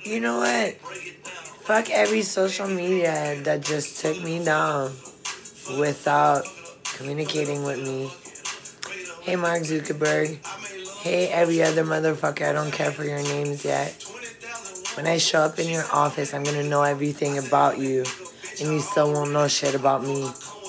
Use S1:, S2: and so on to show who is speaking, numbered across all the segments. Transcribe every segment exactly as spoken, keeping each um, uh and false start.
S1: You know what? Fuck every social media that just took me down without communicating with me. Hey, Mark Zuckerberg. Hey, every other motherfucker. I don't care for your names yet. When I show up in your office, I'm gonna know everything about you, and you still won't know shit about me.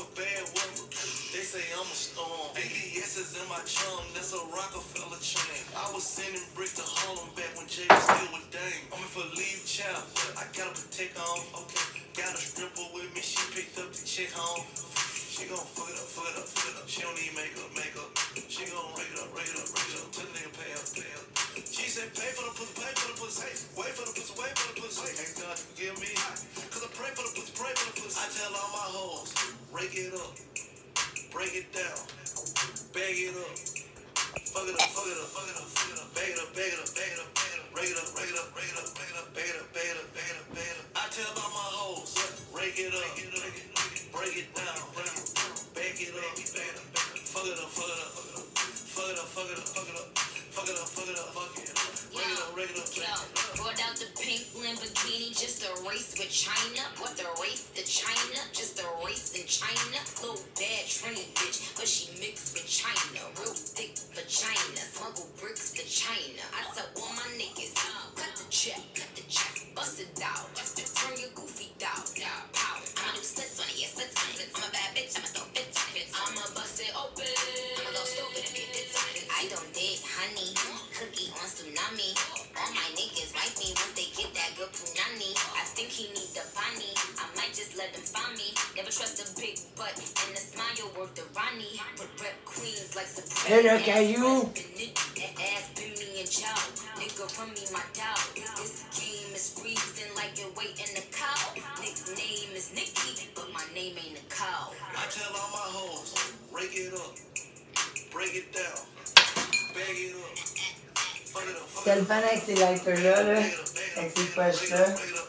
S2: She gon' fuck it up, fuck it up, fuck it up. She don't need makeup, makeup. She gon' rake it up, rake it up, rake it up. Tell the nigga pay up, pay up. She said pay for the pussy, pay for the pussy. Wait for the pussy, wait for the pussy. Ask God to forgive me. Cause I pray for the pussy, pray for the pussy. I tell all my hoes, rake it up, break it down, bag it up. Fuck it up, fuck it up, fuck it up, fuck it up. Bag it up, bag it up, bag it up, bag it up. Rake it up, rake it up, rake it up, bag it up, bag it up, bag it up, bag it up, bag it up. I tell all my hoes, rake it up, break it down, bag it up, fuck it up, fuck it up, fuck it up, fuck it up, fuck it up, fuck it up, fuck it up, fuck it up, rake it up, rake it up, rake it up.
S3: Brought out the pink Lamborghini, just a race with China. What the race to China? Just a race in China. Little bad Trini bitch, but she mixed with China. Real thick vagina, smuggle bricks to China. I tell all my niggas, cut the check, cut the check, bust it out, just to turn your goofy down. Pow, I'ma do splits on it, yeah, splits on it. I'm a bad bitch, I'ma throw bits on it. I'ma bust it open, I'ma go stupid and get bits on it. I don't date honey, cookie on tsunami. All my niggas wife me once they get that good punani. I think he need the bunny, I might just let him find me. Never trust a big butt, and the smile work the Ronnie. But rep queens like Supreme.
S1: Hey, look at you.
S3: That ass been me and chow. Nigga run me my dog. This game is freezing like you're waiting a cow. Nickname is Nikki, but my name ain't a cow.
S2: I tell all my hoes, rake it up, break it down, bag it up.
S1: C'était le fun avec ces lighters-là, là, avec ces poches-là.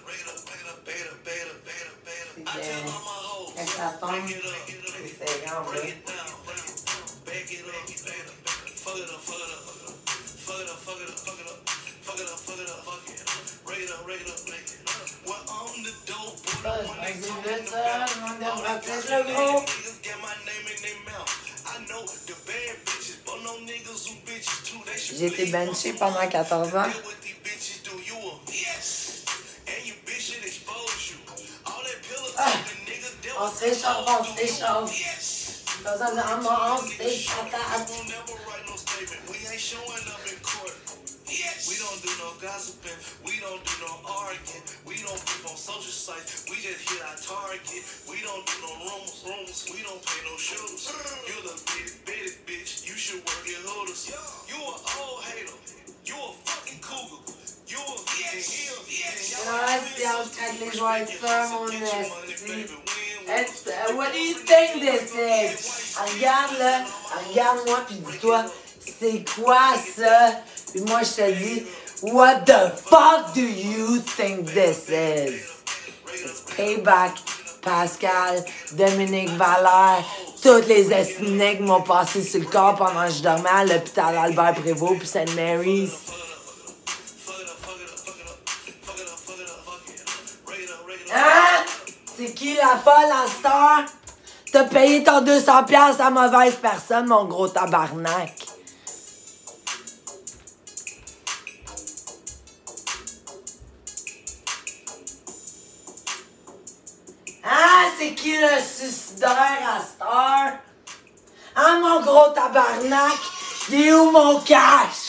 S1: Puis que, quand ça tombe, c'est grand, là. J'ai été benché pendant quatorze ans. Ah, on se réchauffe, on se réchauffe. Pas besoin de amance, des patates.
S2: We don't do no gossiping, we don't do no arguing, we don't beef on social sites, we just hit our target. We don't do no rumors, rumors, we don't pay no shooters. You the bitty, bitty bitch, you should work your hooters. You an old hater, you a fucking cougar. You a yes, yes.
S1: Ah, c'est on se craque les joints de ça, mon esti. What do you think this is? Regarde là, regarde-moi puis dis-toi, c'est quoi ça? Puis moi je te dis, what the fuck do you think this is? It's Payback, Pascal, Dominique Valère, toutes les estinecs m'ont passé sur le corps pendant que je dormais à l'hôpital Albert Prévost puis Sainte Mary's. Hein? C'est qui la folle en star? T'as payé ton deux cents piastres à mauvaise personne, mon gros tabarnak. Hein? C'est qui le suicidaire à star? Hein, mon gros tabarnak? Il est où mon cash?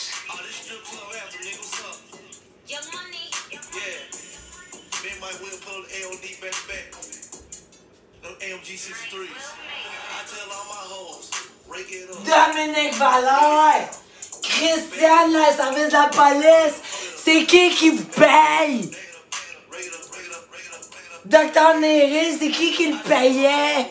S1: Dominique Valère! Christiane, le service de la police! C'est qui qui vous paye? Docteur Néré, c'est qui qui le payait?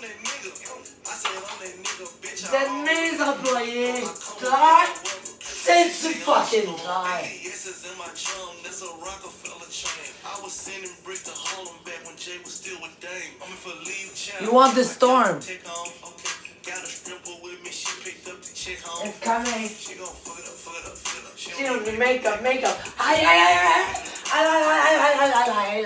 S1: Vous êtes mes employés, clair? C'est It's a fucking time.
S2: Yes, it's in my chum. That's a Rockefeller chain. I was sending brick to Harlem back when Jay was still with Dame. I'm for leave child.
S1: You want the storm?
S2: Take on. Okay. Got a stripper with me. She picked up the chick home.
S1: It's coming.
S2: She gon' fuck it up, fuck it up, fuck it up. She
S1: She don't need makeup, makeup. I, I, I, I, I, I, I,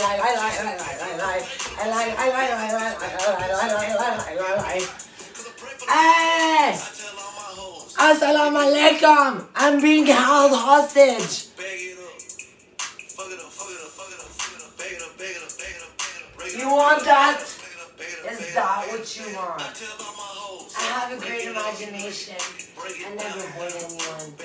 S1: I, Hey! Assalamu alaikum! I'm being held hostage. You want that? Is that what you want? I have a great imagination. I never hurt anyone.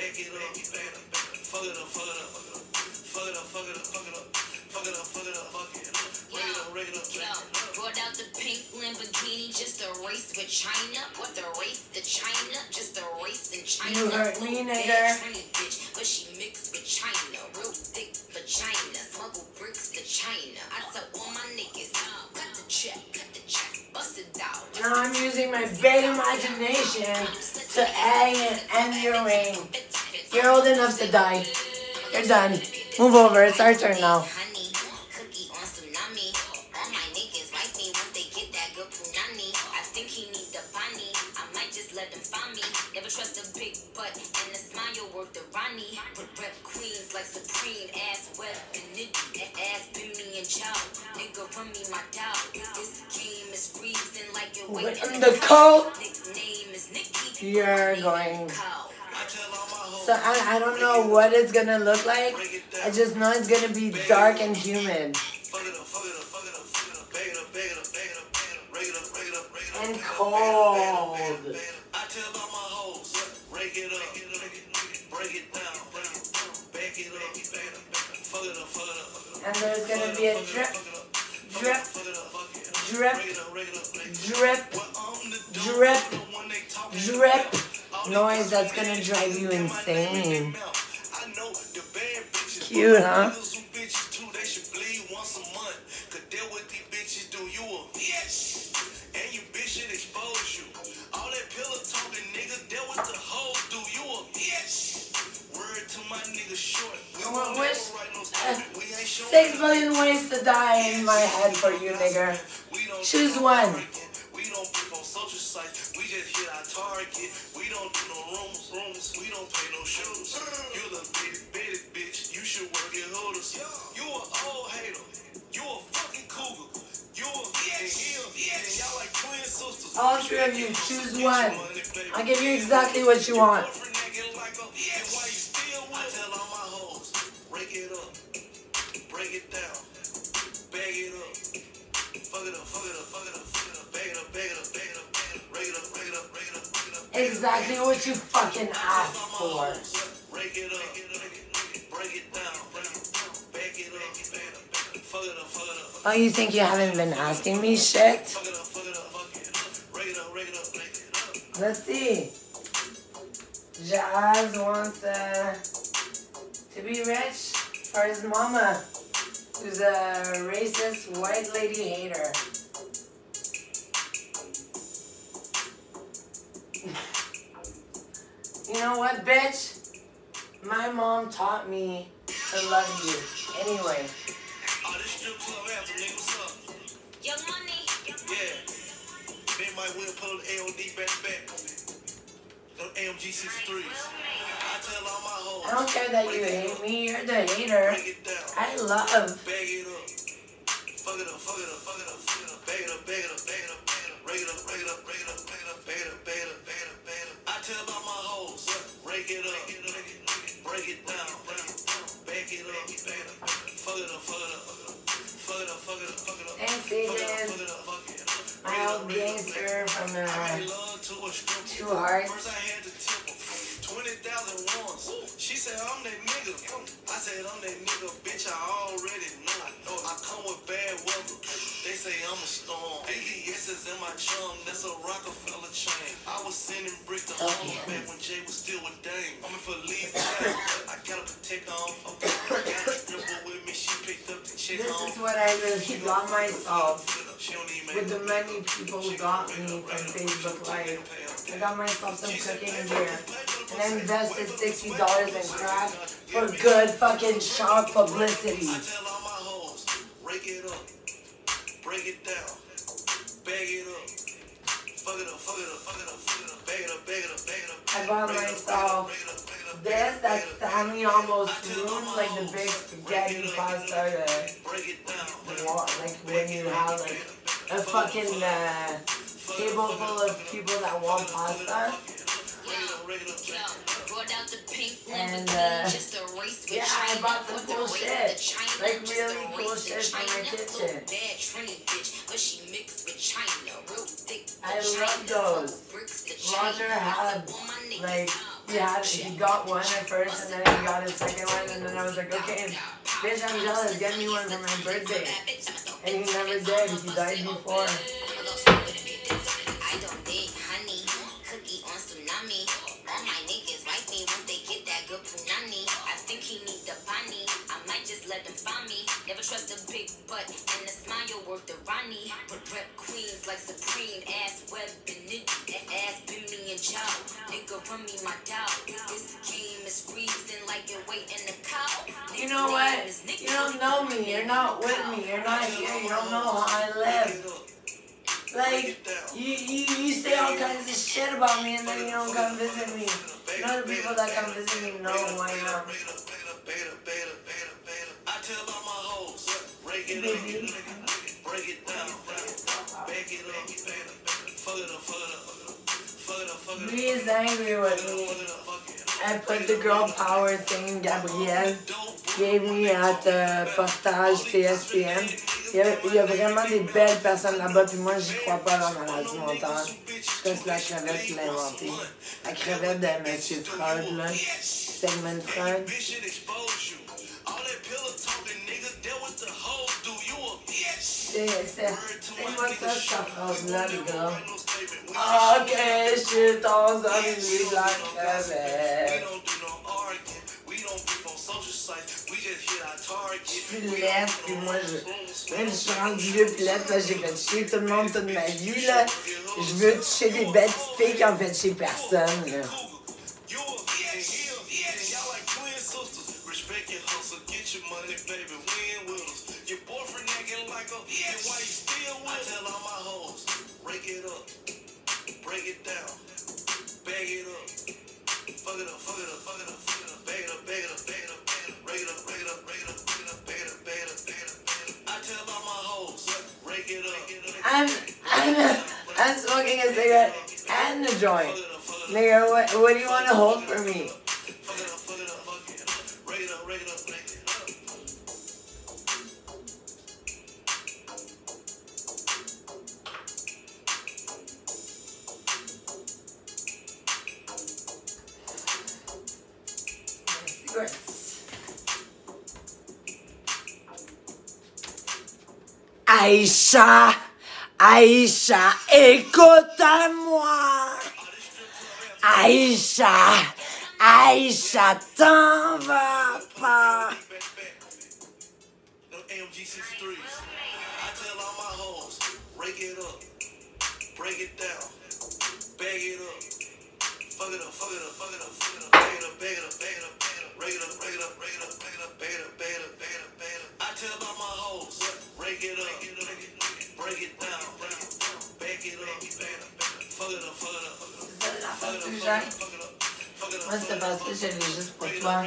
S3: Brought out the pink Lamborghini, just a race with China. What the race to China? Just a race in China.
S1: You hurt me, nigga.
S3: Bitch, but she mixed with China. Real thick vagina. Smuggle bricks to China. I tell all my niggas, cut the check, cut the check, bust it out.
S1: Now I'm using my big imagination to A and end your reign. You're old enough to die. You're done. Move over. It's our turn now.
S3: Honey, cookie on tsunami. All my niggas like me once they get that good punani. I think he need the bunny. I might just let him find me. Never trust a big butt and a smile worth the Ronnie. But rep queens like Supreme. Ass wet and nitty. Ass been me and chow. Nigga run me my doubt. This game is freezing like it
S1: With
S3: waiting.
S1: the coat,
S3: Nickname is Nicky.
S1: you're going.
S3: Cow.
S1: So I, I don't know what it's gonna look like. I just know it's gonna be dark and humid. And cold. And there's gonna be a drip, drip, drip, drip, drip, drip noise that's gonna drive you insane. Cute, huh? I wish uh, six billion ways to die in my head for you, nigga. Choose one.
S2: We don't put on social sites. We just hit our target. We don't do no rooms, rooms. We don't pay no shoes. You a bitty, bitty bitch. You should work at Hooters. You a old hater. You a fucking cougar. You a heel. And y'all like twin sisters.
S1: All three of you, choose one. I'll give you exactly what you want.
S2: Break it up. Break it down. Bag it up. Fuck it up, fuck it up, fuck it up, fuck it up. Bag it up, bag it up, bag it up, bag it up. Break it up, break it up, break it up, break it up.
S1: Exactly what you fucking asked for.
S2: Break it up. Break it down. Bag it up. Fuck it up, fuck it up.
S1: Oh, you think you haven't been asking me shit?
S2: Fuck it up, fuck it up, fuck it up. Break it up, break it up, break it up.
S1: Let's see. Jazz wants uh, to be rich for his mama, who's a racist white lady hater. You know what, bitch? My mom taught me to love you. Anyway.
S2: Oh, this strip club after, nigga, what's up?
S3: Young money.
S2: Yeah. Ben might will pull the A O D back to back. Them A M G sixty-threes. I tell all my hoes.
S1: I don't care that you hate me. You're the hater.
S2: Break it down.
S1: I love.
S2: Bag it up. Fuck it up, fuck it up, fuck it up, fuck it up. Bag it up, bag it up, bag it up, bag it up. Break it up, break it up, break it up, bag it up, bag it up, bag it up, bag it up, bag it up. I tell all my hoes, break it up, break it down, bag it up, bag it up, fuck it up, fuck it up, fuck it up, fuck it up, fuck it up.
S1: Thanks, Aiden. My old gangster from uh, Two Hearts.
S2: First I had to tip her twenty thousand once. She said I'm that nigga. I said I'm that nigga, bitch. I already know. I come with bad weather. They say I'm a storm. A D S is in my chum. That's a Rockefeller chain. I was sending brick to home back when Jay was still with Dame. I'm in for leave child. I got a protect on. I got a stripper with me. She picked up the chick
S1: This
S2: on.
S1: is what I really got myself with the many people who got me from Facebook Live. I got myself some cooking gear. and invested sixty dollars in crack for good fucking shop publicity.
S2: I tell all my hoes, rake it up, break it down, bag it up, fuck it up, fuck it up, fuck it up, fuck it up, bag it up, bag it up, bag it up.
S1: I bought myself this that Stanley almost ruined, like the big spaghetti pasta, uh, like when you have like a fucking uh, table full of people that want pasta. And uh, yeah, I bought some cool shit, like really cool shit for my kitchen. I love those. Roger had, like, he had, he got one at first, and then he got his second one, and then I was like, okay, bitch, I'm jealous, get me one for my birthday. And he never did, he died before.
S3: I don't date honey, cookie on tsunami. All my niggas like me once they get that good punani. I think he need the bunny. I might just let him find me. Never trust a big butt and a smile worth the Ronnie. But rep queens like Supreme, ass web and ninja, ass been me and Joe. Nigga run me my dog. This game is freezing like it waiting the cow.
S1: You know what? You don't know me. You're not with me. You're not here. You don't know how I live. Like, you, you, you say all kinds of shit about me and then you don't come visit me. None of the people that come visit me know who I am.
S2: I tell all my hoes, break it up, break it down, back it up, fuck it up, fuck it up, fuck it up, fuck it up.
S1: He is angry with me. I put the girl power thing Gabrielle gave me at the portage T S P M. Il y, a, il y a vraiment des belles personnes là-bas, puis moi, j'y crois pas dans la maladie mentale. Je pense que la crevette qui l'a inventée. La crevette de Monsieur Freud, là. Sigmund Freud. C'est moi ça, cette phrase-là, les gars. Ok, je suis ton zombie de la crevette. Je suis laide, puis moi, je, même si je suis rendue vieux pis laide, là, j'ai fait chier tout le monde toute ma vie, là. Je veux toucher des belles petites filles qui ont fait chier personne, là. I'm, I'm, I'm smoking a cigarette and a joint. Nigga, what, what do you want to hold for me? Aïcha, Aïcha, écoute-moi. Aïcha, Aïcha, t'en vas pas.
S2: Fuck it up, fuck it up, fuck it up, fuck it up, bag it up, bag it up, bag it up, rake it up, rake it up, rake it up, bag it up, bag it up, bag it up, bag it up, bag it up. I tell all my hoes, rake it up, break it down, bag it up, fuck it up, fuck it up, fuck it up, fuck it up, fuck it up.
S1: Moi, c'est parce que je l'ai juste pour toi.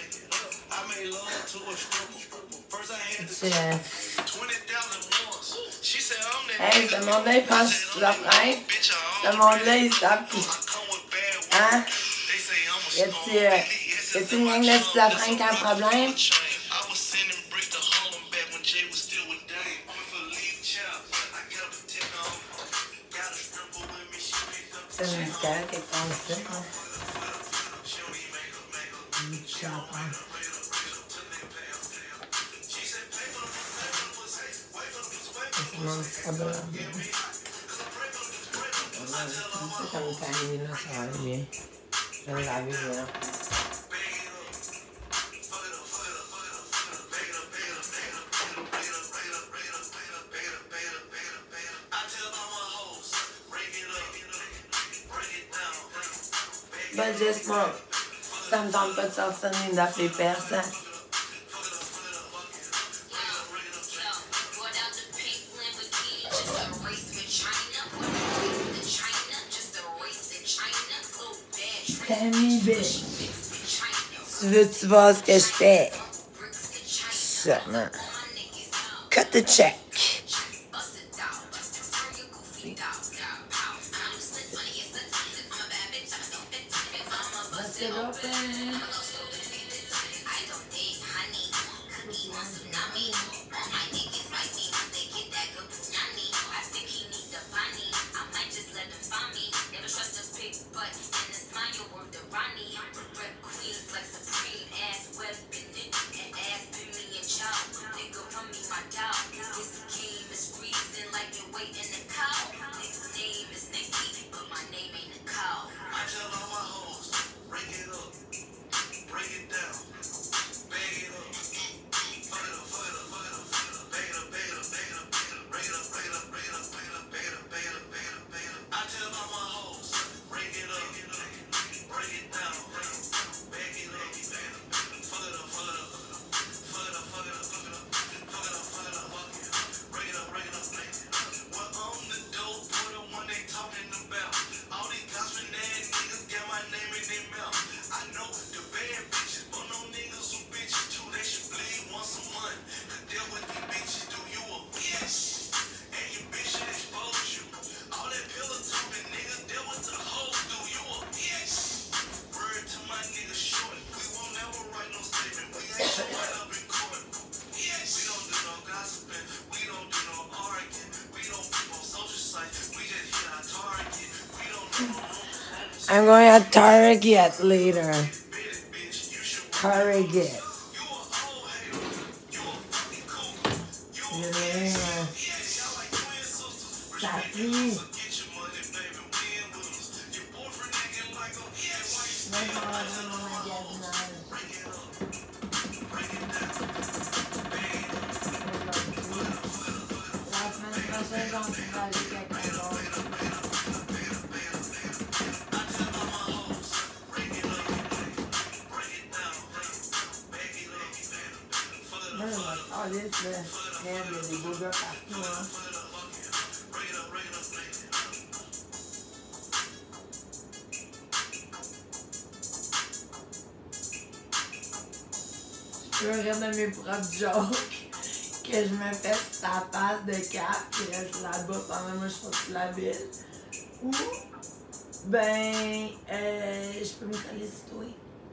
S1: C'est... Hey, ce monde-là, il pense que je suis la freine. Ce monde-là, ils savent qu'ils... Hein? Y a-t-il euh, y a-t-il une gang de schizophrènes qui a un problème? C'est une musicale qui est comme ça. Je l'apprends. C'est mon scrabble. C'est comme famille, là, ça va aller bien. Je vais laver bien. Ben, just smoke. Ça me tente pas de sortir ni d'appeler personne. Tammy bitch. Tu veux-tu voir ce que je fais? Sûrement. Cut the check. Bust it open. I'm going at Target later. Target. Tapis. La semaine prochaine, j'en suis allé quelqu'un d'autre. Oh, this là, il y a des beaux gars partout, hein. Je peux rire de mes propres jokes que je me fais sur ta face de cap qui reste là-bas pendant que moi je fais toute la ville. Ou, ben, euh, je peux me coller sur toi.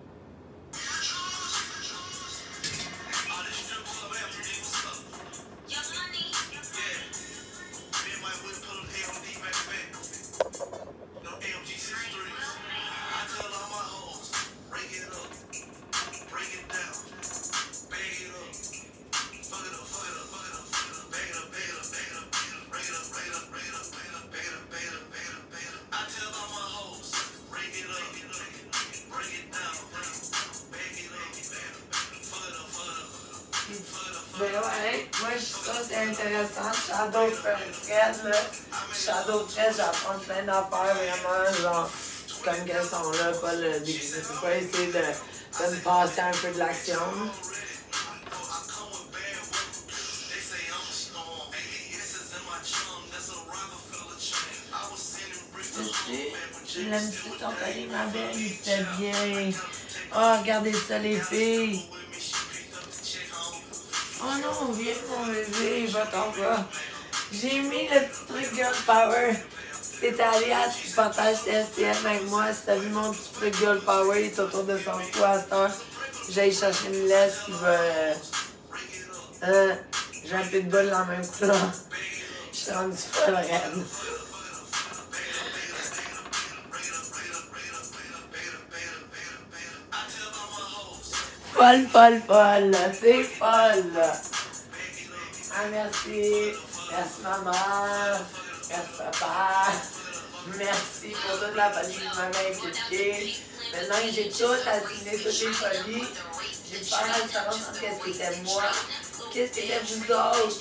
S1: Ben ouais, moi je trouve ça c'est intéressant. Shadow Fred, là. Shadow Fred, j'apprends plein d'affaires vraiment, genre, comme qu'elles sont là, pas le déguiser. Je peux pas essayer de, de me passer un peu de l'action. Tu l'aimes-tu ton collier, ma belle? Il te fait bien. Oh, regardez ça, les filles. Oh non, viens mon bébé, va t'en va. J'ai mis le petit truc Girl Power. Si t'es allé à tu partages tes S T M avec moi, si t'as vu mon petit truc Girl Power, il est autour de son cou à cette heure. J'aille chercher une laisse qui va... Euh, j'ai un pitbull dans la même couleur. Je suis rendue folle raide. Folle, folle, folle, c'est folle. Ah, merci. Merci, maman. Merci, papa. Merci pour toute la folie que tu m'avais inculquée. Maintenant que j'ai tout assigné, toutes les folies, j'ai pu faire la différence entre qu'est-ce qui était moi, qu'est-ce qui était vous autres.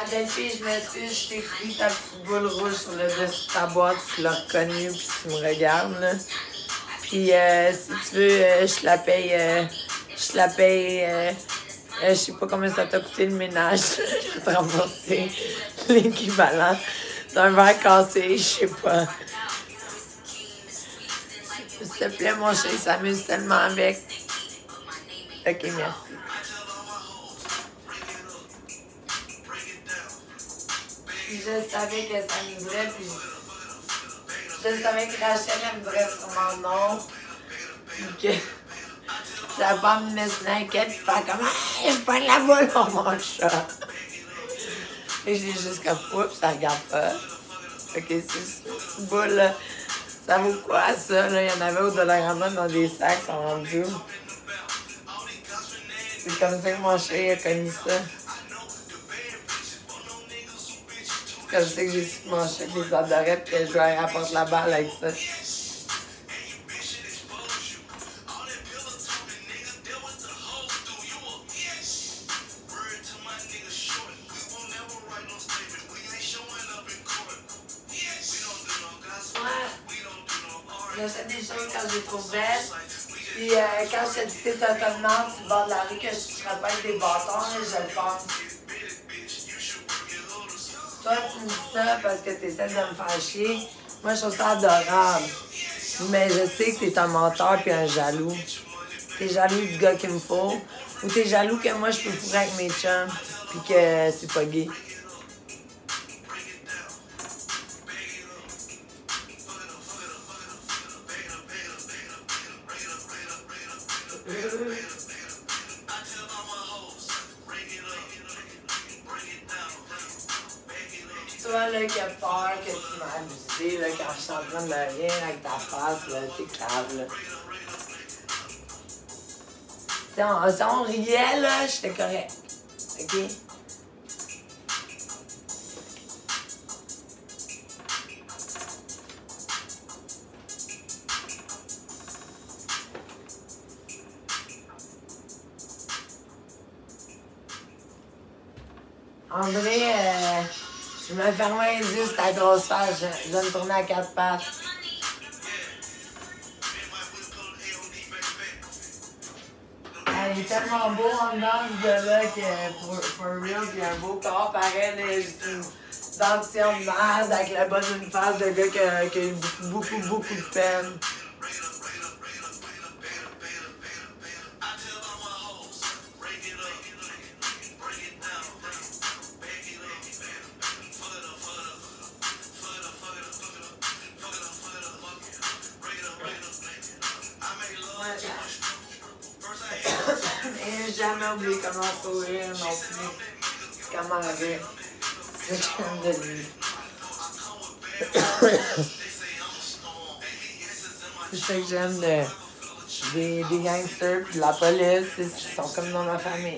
S1: Ma belle-fille, je m'excuse, je t'ai pris ta petite boule rouge sur le dessus de ta boîte, tu l'as reconnue, puis tu me regardes, là. Puis, euh, si tu veux, euh, je te la paye, euh, je te la paye, euh, euh, je sais pas combien ça t'a coûté le ménage. Je vais te rembourser l'équivalent d'un verre cassé, je sais pas. S'il te plaît, mon chéri, il s'amuse tellement avec. Ok, merci. Puis je savais que ça m'amuserait, puis je savais que Rachel, elle me dirait sûrement non. Puis que j'avais pas me mettre une inquiète, puis faire comme « Hey, je prends la boule pour mon chat! » Et j'ai juste comme « Oups, ça regarde pas. » Ok, c'est cette petite boule, là. Ça vaut quoi, ça? Là? Il y en avait au Dollarama dans des sacs, ils sont rendus. C'est comme ça que mon chéri a connu ça. C'est comme ça que j'ai su que mon chéri les adorait, puis que je lui rapporte la balle avec ça. J'achète des choses quand je les trouve belles. Puis euh, quand je te dis que t'es totalement sur le bord de la rue, que je te rappelle des bâtons, là, je le pense. Toi, tu me dis ça parce que tu essaies de me faire chier. Moi, je trouve ça adorable. Mais je sais que t'es un menteur puis un jaloux. T'es jaloux du gars qu'il me faut. Ou t'es jaloux que moi, je peux fourrer avec mes chums. Puis que c'est pas gay. Toi, là, qui a peur que tu m'as abusé, là, quand je suis en train de me rire avec ta face, là, t'es cave, là. Si on, si on riait, là, j'étais correct. OK? André, euh, je me fermais les yeux sur ta grosse face, je, je vais me tourner à quatre pattes. Ah, il est tellement beau en dedans, ce gars-là, que for, for real, il a un beau corps pareil, là, juste une dentition de merde avec la bonne d'une face de gars qui a, qui a eu beaucoup, beaucoup, beaucoup de peine. Et jamais oublié comment sourire non plus. Comment rire. C'est ce que j'aime de lui. C'est ce que j'aime de, des, des gangsters puis de la police. Ils sont comme dans ma famille.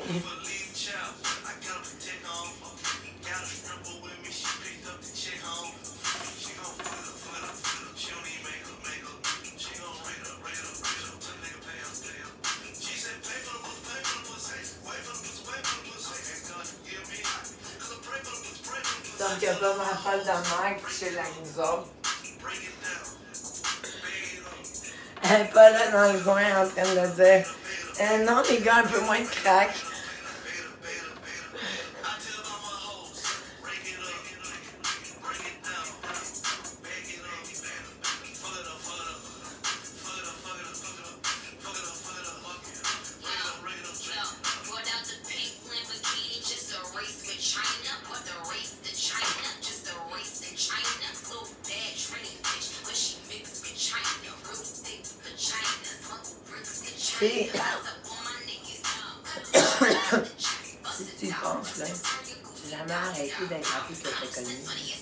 S1: Donc, il n'y a pas ma folle de mère qui chez la nous autres. Elle n'est pas là dans le coin en train de dire euh, non, les gars, un peu moins de crack. Si tu y penses, là, j'ai jamais arrêté d'être la fille que t'as connue.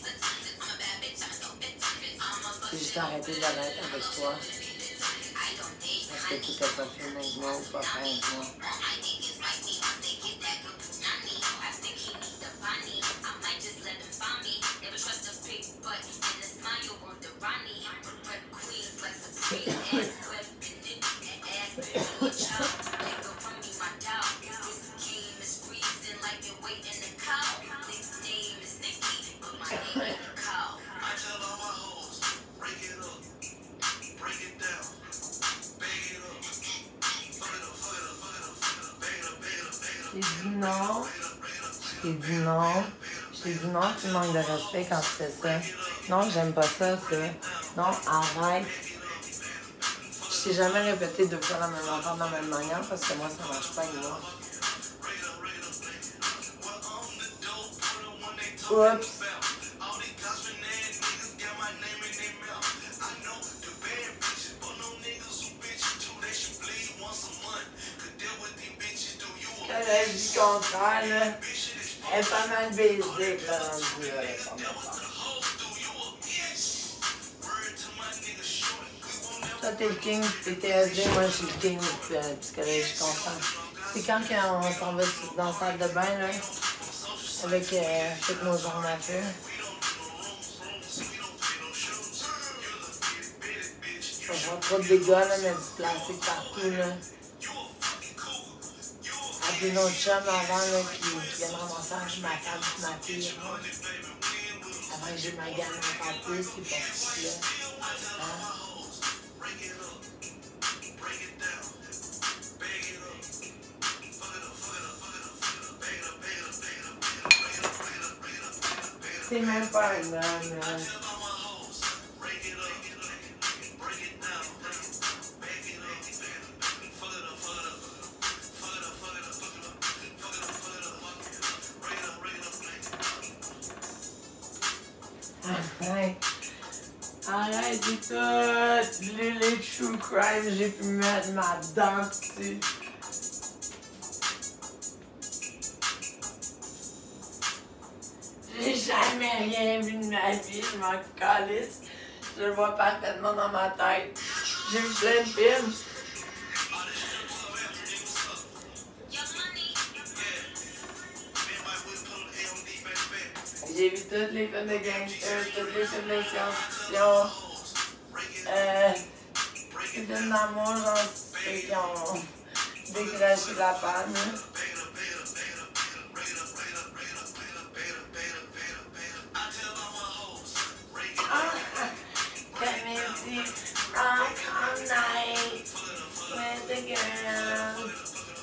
S1: J'ai juste arrêté de l'être avec toi. Parce que tu t'es pas fait avec moi ou pas fait avec moi. J'ai dit non. Je t'ai dit non. Je t'ai dit non, tu manques de respect quand tu fais ça. Non, j'aime pas ça, ça. Non, arrête. Je t'ai jamais répété deux fois la même affaire de la même manière parce que moi, ça marche pas avec moi. Oups. Là, je dis contraire, là. Elle est pas mal baisée, là, rendue, là, comme ça. Toi, t'es le king du P T S D, moi, je suis le king de la psychologie constante. C'est quand on s'en va dans la salle de bain, là, avec euh, toutes nos armes à feu. Ça va trop de dégâts, là, mais du plastique partout, là. Appeler notre chum avant, là, qui, qui vienne ramasser ma femme et ma fille. Là. Après que j'ai ma gamme encore plus, c'est parti, là. Hein? C'est même pas un homme, là. Arrête. Arrête du tout. Les, les true crime, j'ai pu mettre ma dent dessus. J'ai jamais rien vu de ma vie, je m'en calisse. Je le vois parfaitement dans ma tête. J'ai vu plein de films. J'ai vu tous les films de gangsters, tous les films de science-fiction, euh, les films d'amour, genre ceux qui ont décroché la panne. Comedy, rock all night with the girls.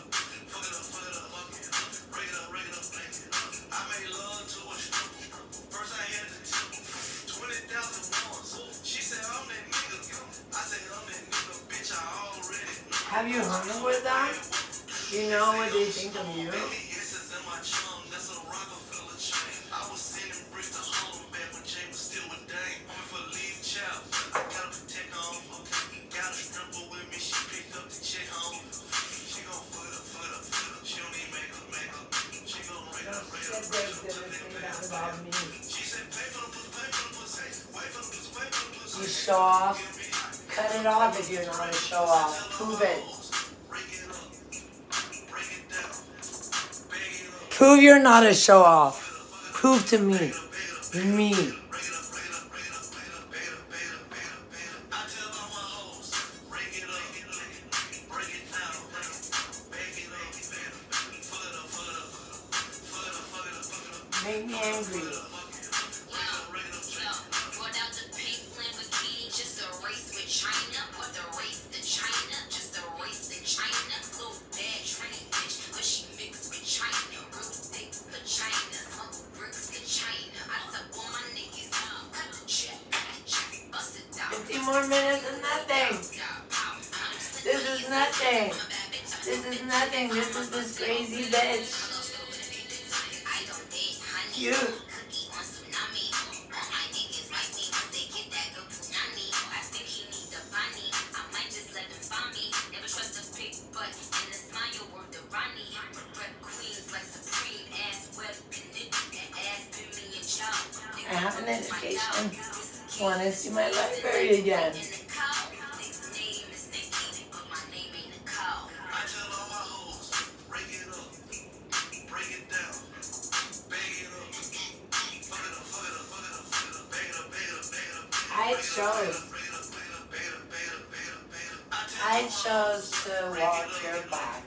S1: Have you hung with them? Do you know what they think of you? You show off. Cut it off if you're not a show off. Prove it. Prove you're not a show off. Prove to me. Me. Make me angry. fifteen more minutes is nothing. This is nothing. This is nothing. This is this crazy bitch. You. I have an education. Want to see my library again. I chose. I chose to walk your back.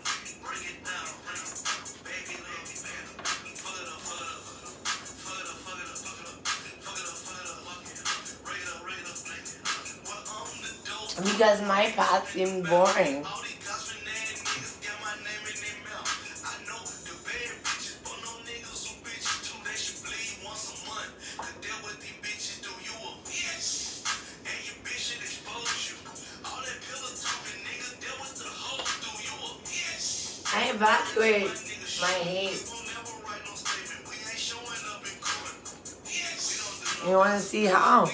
S1: Because my path seemed boring. I evacuate my hate. You want to see how?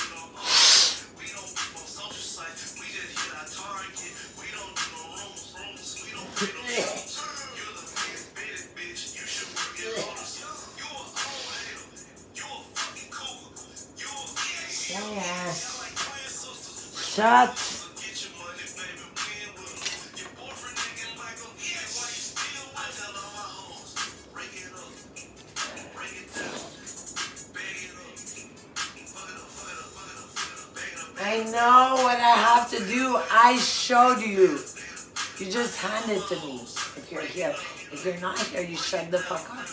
S1: Yeah. Shut. I know what I have to do. I showed you. You just hand it to me if you're here. If you're not here, you shut the fuck up.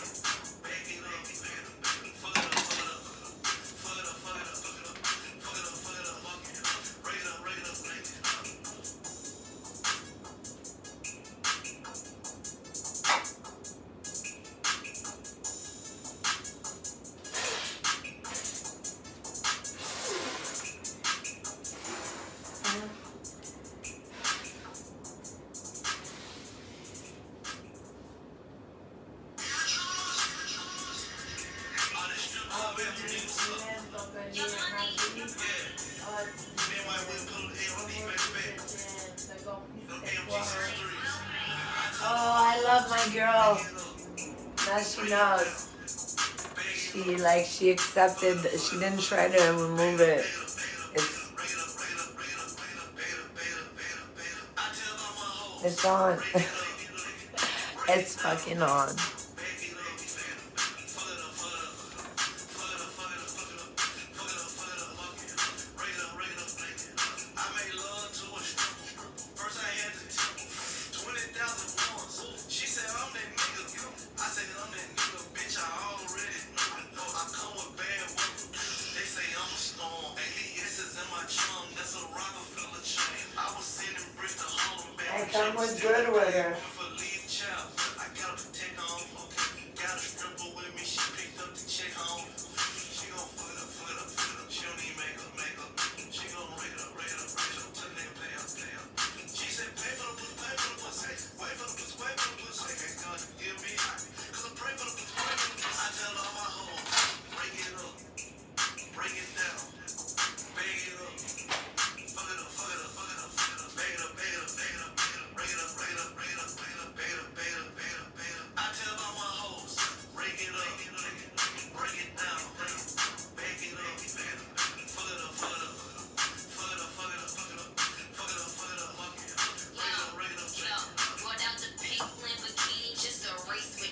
S1: Oh, I love my girl. Now she knows. She like she accepted. She didn't try to remove it. It's it's on. It's fucking on. I come with good with her.
S3: Brought out the pink Lamborghini, just a race with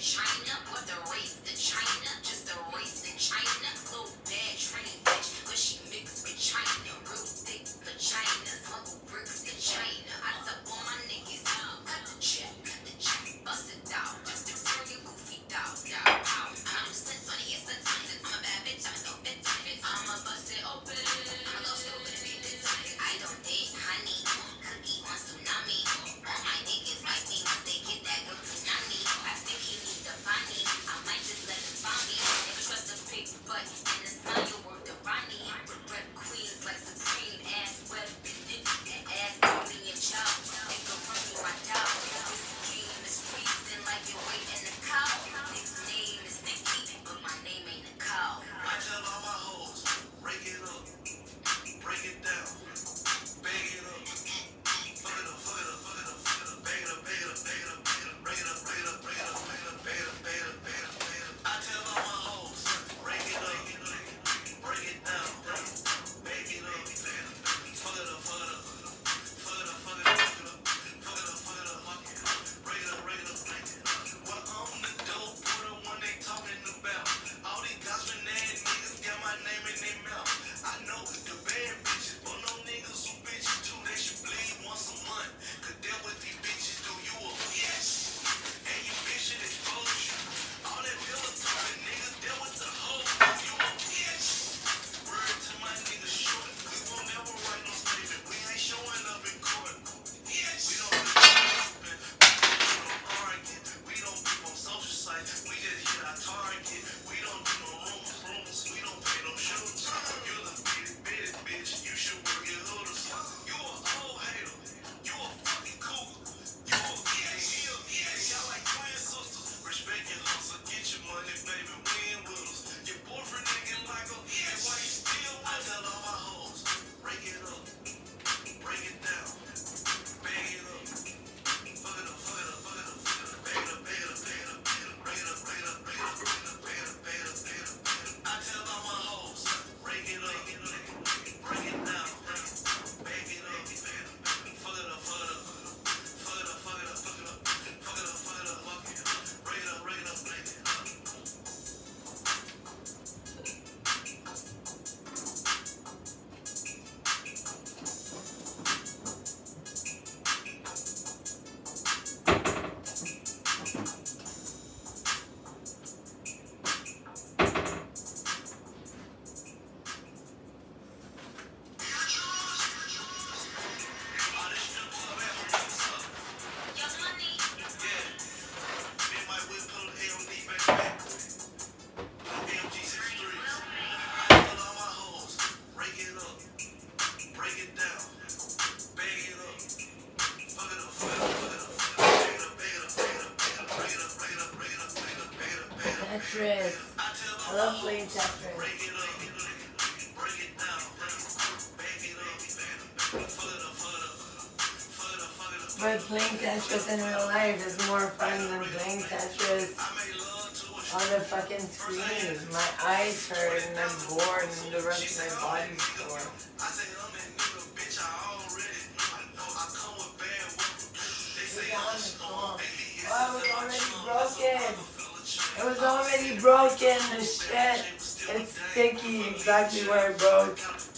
S1: Tetris. I love playing Tetris. But playing Tetris in real life is more fun than playing Tetris on the fucking screen. My eyes hurt and I'm bored and the rest of my body's sore. Oh, it was already broken. It was already broken, the shit. It's sticky, exactly where it broke.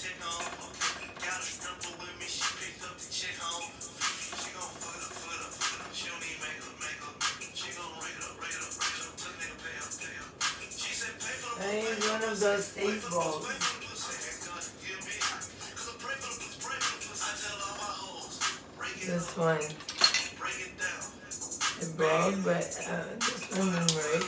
S1: I need one of those safe balls. This one. It broke, but uh, this one didn't break.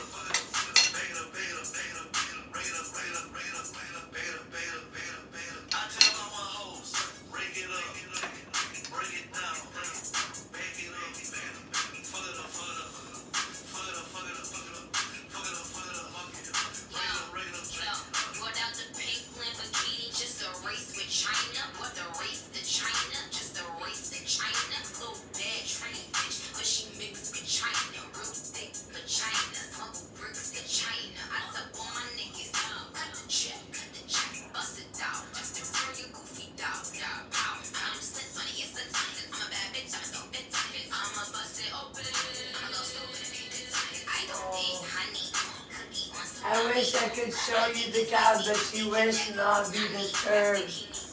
S1: I wish I could show you the cow, but she wished not be disturbed.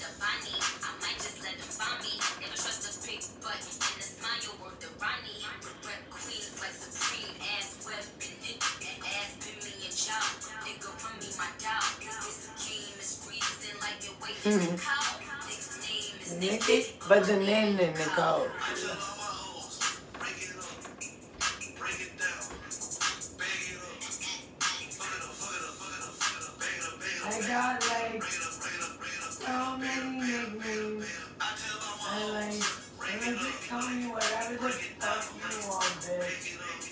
S1: Nikki, but the name is Nicole. I got like so many nicknames. I like, and I just tell me whatever the fuck you want, bitch.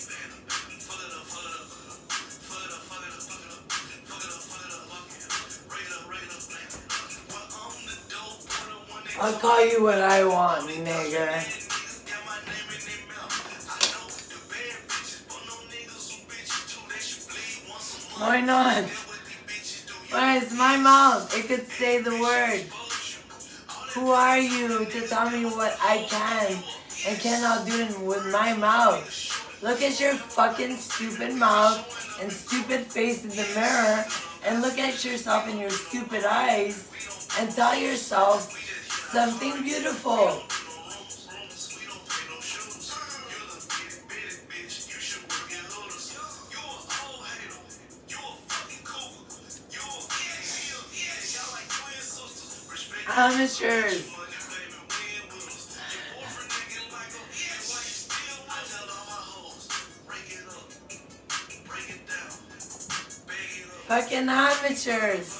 S1: I'll call you what I want, nigga. Why not? Why is my mouth? It could say the word. Who are you to tell me what I can and cannot do with my mouth? Look at your fucking stupid mouth and stupid face in the mirror and look at yourself in your stupid eyes and tell yourself something beautiful. Amateurs. Fucking amateurs.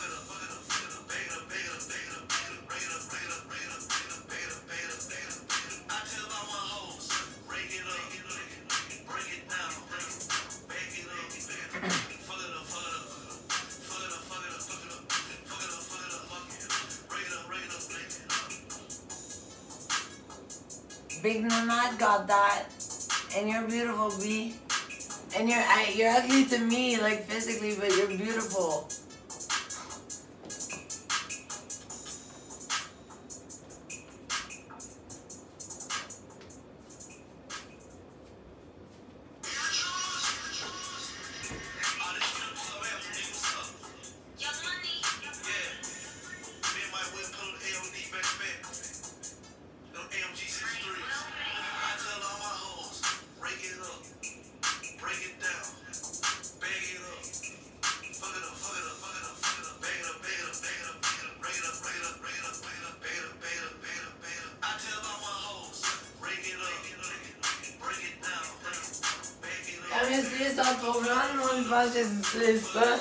S1: Big Nomad got that, and you're beautiful, B. And you're I, you're ugly to me, like physically, but you're beautiful. Men si ça trop blanc, on va je sais pas.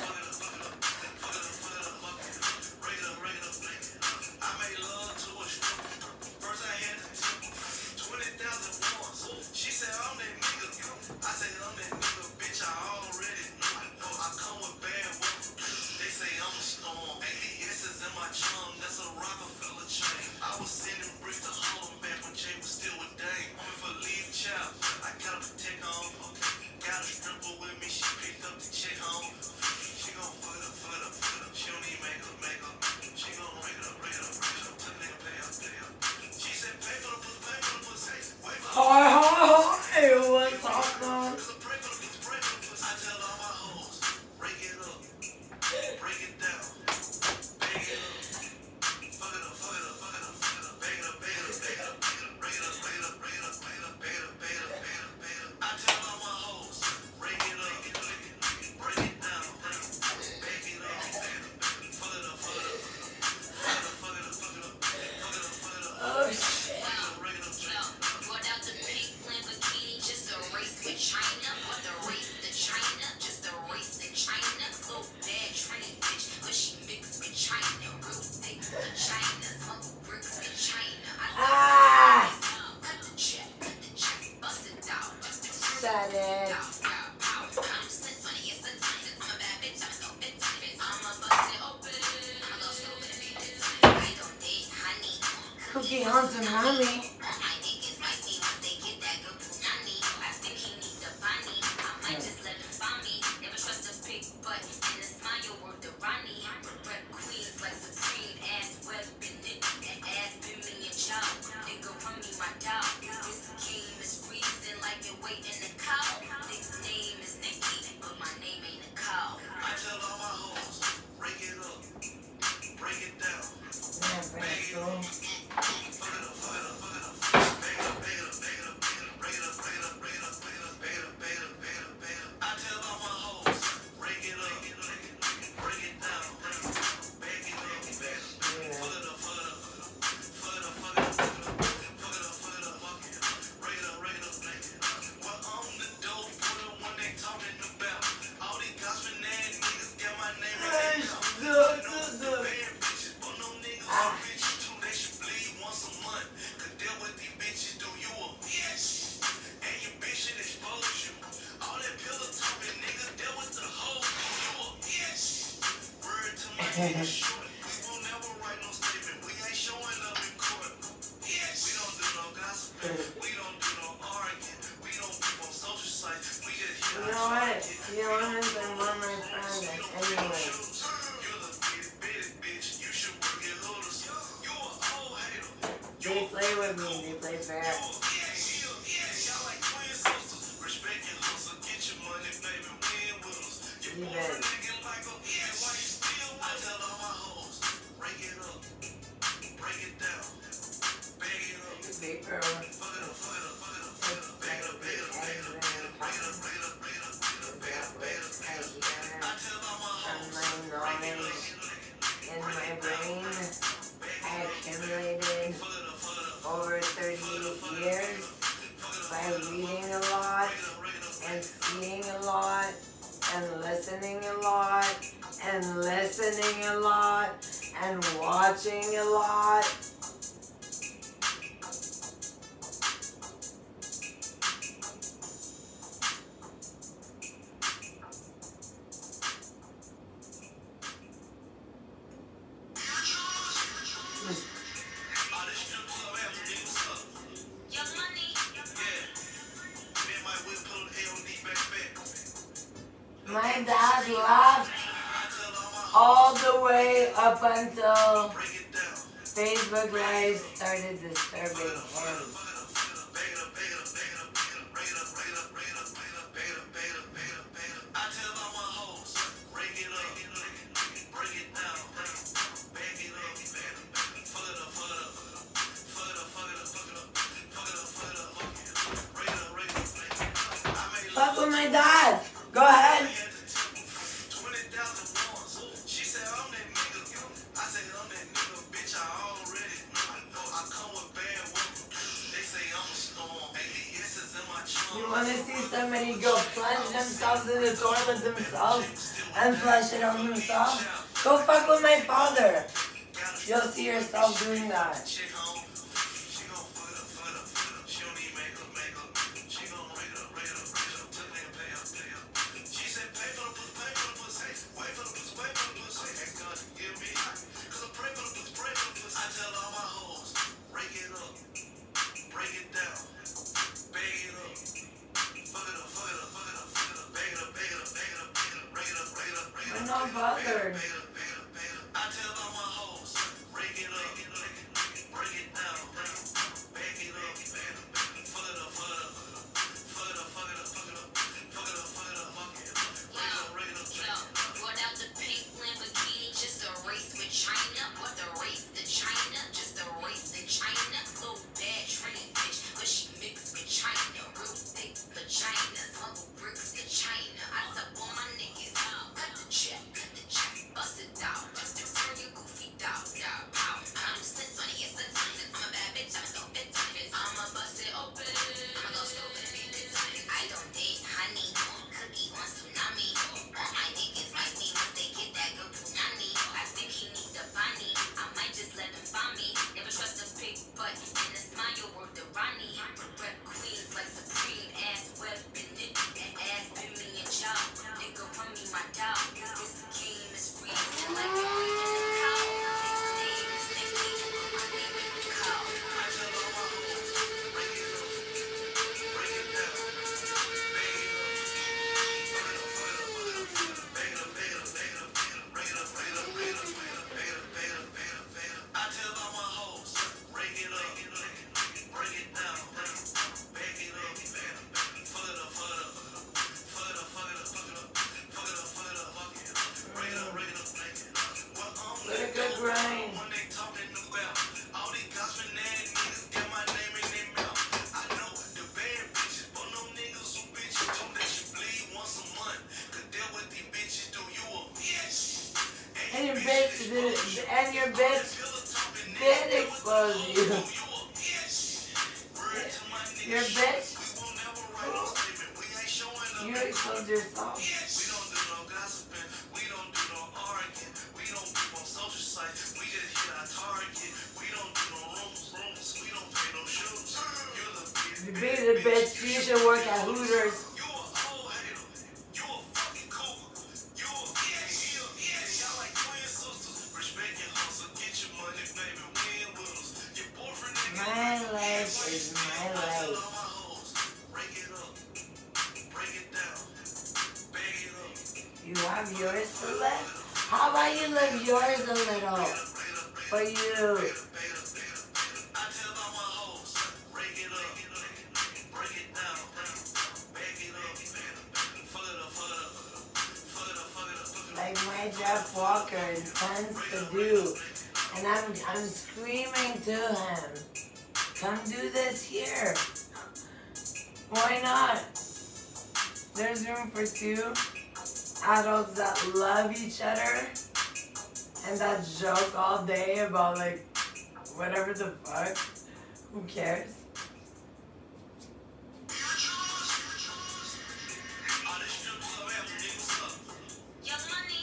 S2: I said I'm that nigga, bitch, I already know. I come
S1: at it. Cookie Hans and Mommy. You know what? Feelings are one of my friends anyway. They play with me, they play fair. Even. Paper. In my brain, I accumulated over thirty-eight years by reading a lot and seeing a lot and listening a lot and listening a lot and watching a lot. My dad laughed all the way up until Facebook Live started disturbing him. Fuck with my dad. Go ahead. You want to see somebody go plunge themselves in the toilet themselves and flush it on themselves? Go fuck with my father. You'll see yourself doing that. I'm not bothered.
S3: China. I said, all my niggas, cut the check, cut the check, bust
S1: did, and your bitch did expose you. Your bitch, you exposed yourself.
S2: We don't do no gossiping, we don't do no arguing, we don't beef on social sites, we just hit our target. We don't do no rooms, rooms, we don't pay no shoes. You're the
S1: You beat it, bitch. You should work at Hooters.
S2: You a old hater, you a fucking cougar, you a yeah, yeah, yeah, y'all like twin sisters. Respect your hustle, get your money, baby, win with us. Your boyfriend ain't
S1: My life is my life.
S2: break it up, break it down, bag it up.
S1: You have yours to live? How about you live yours a little? For you.
S2: I tell all my hoes, break it up, break it down, bag it up, fuck it up, fuck it up, fuck it up, fuck it up.
S1: Like my Jeff Walker intends to do. And I'm, I'm screaming to him, come do this here. Why not? There's room for two adults that love each other and that joke all day about like whatever the fuck. Who cares?
S3: Young Money.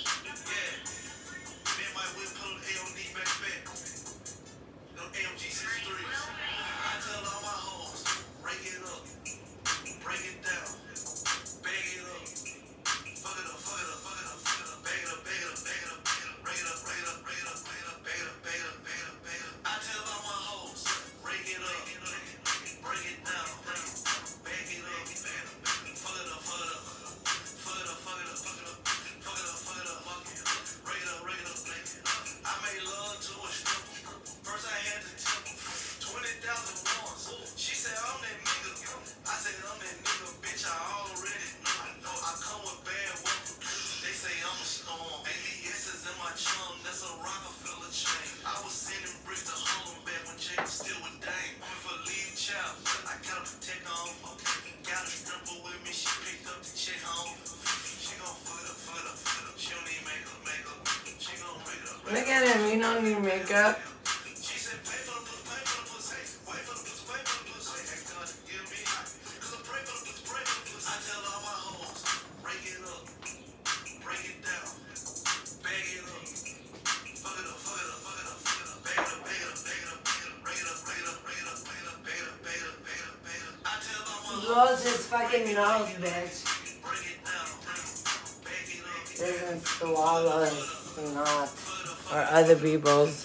S1: Look at him, you don't need makeup. Blows his fucking nose, bitch. Doesn't swallow his snot. Or other people's.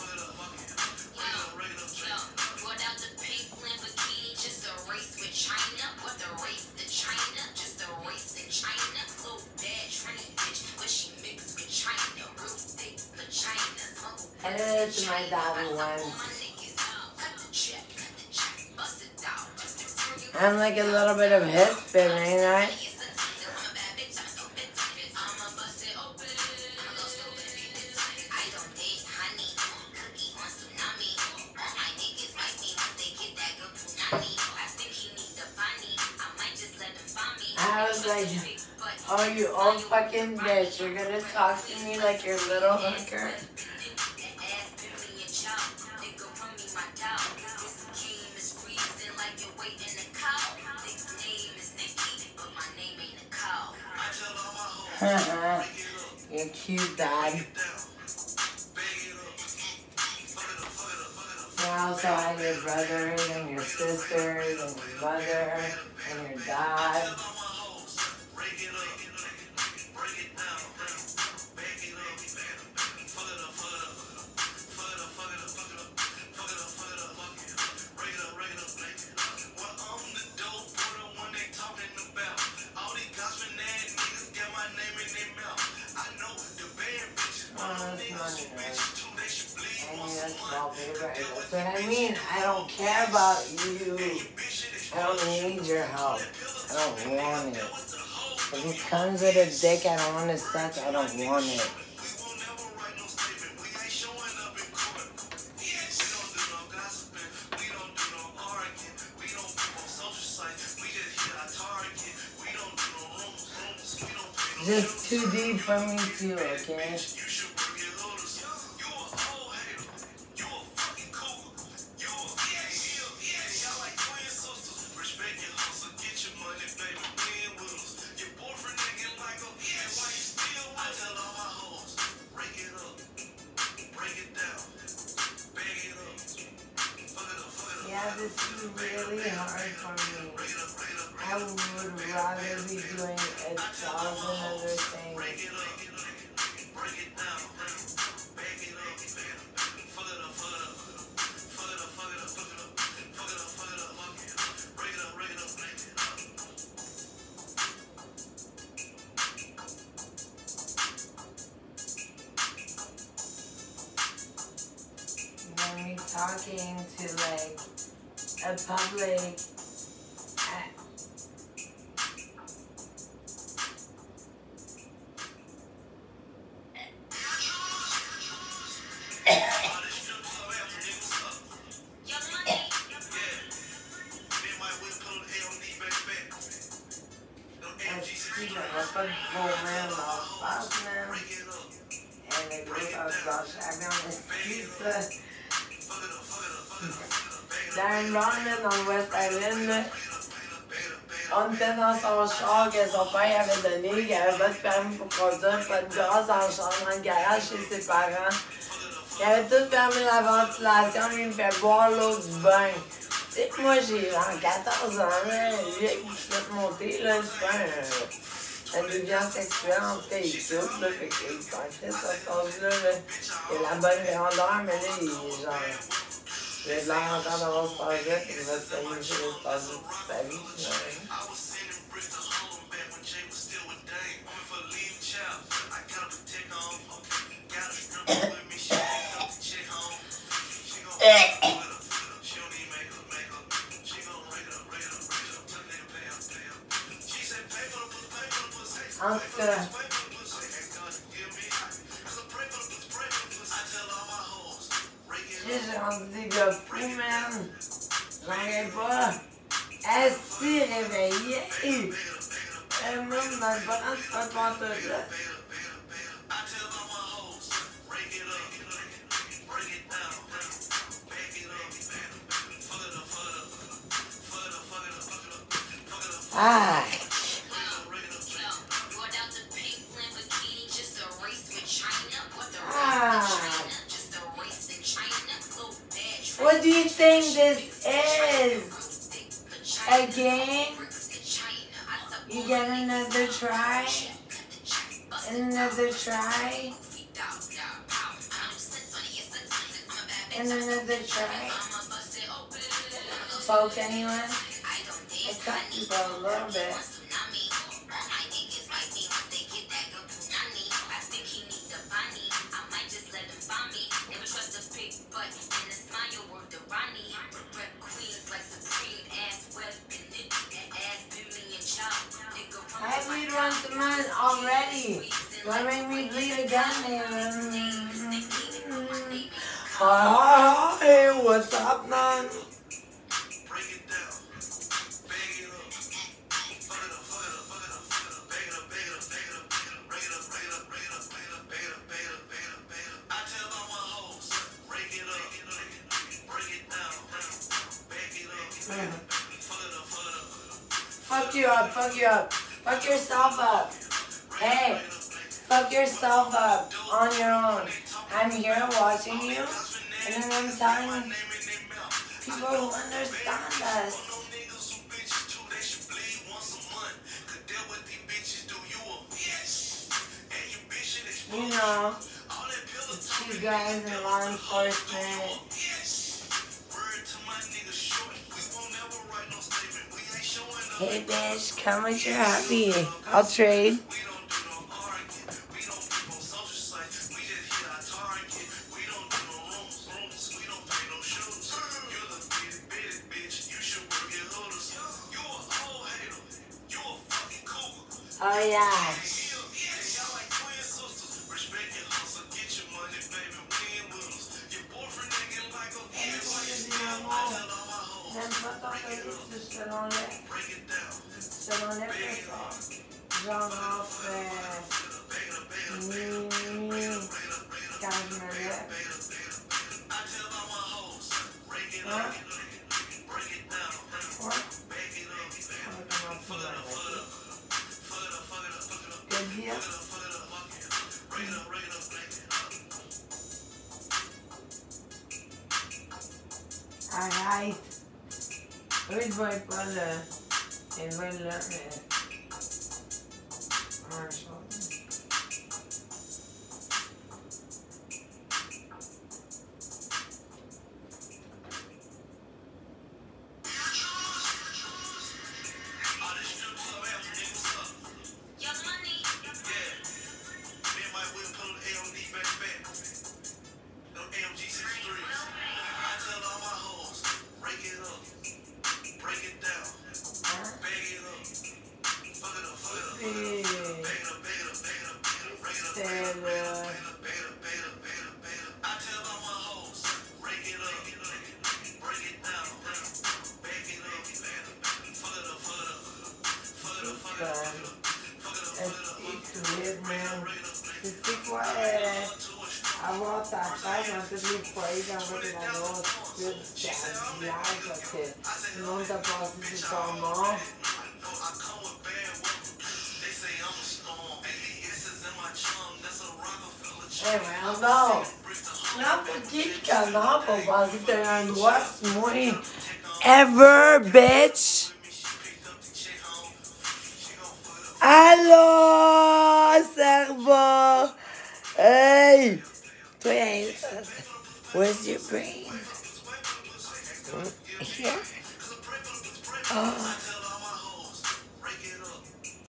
S1: I did it to my dad once. I'm like a little bit of his spin, ain't I? I was like, oh, you old fucking bitch, you're gonna talk to me like your little hooker? You're cute, Dad. You also have your brothers and your sisters and your mother and your dad. That's what I mean. I don't care about you. I don't need your help. I don't want it. If it comes with a dick I don't want to suck, I don't want it. Just too deep for me too, okay? would rather be doing a thousand other things. When we talking to like a public excuse me, pas de gros man en face, man. Et le gros, ça se gâche chacun, mais c'est ça. Darren Brown, là, dans le West Island, là, on était dans son char que son père avait donné, il avait pas de permis pour conduire, pas de gaz dans le char, dans le garage chez ses parents. Il avait tout fermé la ventilation, lui, il me fait boire l'eau du bain. Tu sais que moi, j'ai genre quatorze ans, là, lui, avec une chute montée, là, c'est pas un, un déviant sexuel, en tout cas, il souffre, là, fait qu'il s'en crée, ça, cet âge-là, là. Il a la bonne grandeur, mais là, il est genre... Il a de l'air encore d'avoir cet âge-là, puis il va se faire une chose de passer toute sa vie, finalement. En tout cas, j'ai rendu des gars fous, man. J'en reviens pas. Assis, réveillé. Un monde dans le bras, c'est pas de pantoute, là. Ah! What do you think this is? A game? You get another try? Another try? And another try? Poke anyone? I cut you for a little bit. I bleed once a month already. Why make me bleed again, man? Hi, hi, what's up, man? Fuck you up, fuck you up. Fuck yourself up. Hey, fuck yourself up on your own. I'm here watching you, and then I'm telling people who understand us. You know, you guys in law enforcement. Hey bitch, come with your happy. I'll trade. Oh yeah. Je te l'enlève. Je te l'enlève le soir. Genre entre minuit quand je me lève. Hein? Ouais? On va commencer dans la vie. Good deal? Alright. Eux, ils voient pas le, Elle va là, mais. Un chose. C'est quoi euh, avoir ta face dans tous les foyers dans votre endroit, tu peux du village parce que tout le monde t'a passé sur ton nom. Eh voyons donc! Non, pour qui pis comment pour penser que t'as un droit sur moi? Ever, bitch! Allô, cerveau! Hey! Toi, hey, uh, where's your brain? Here? Oh.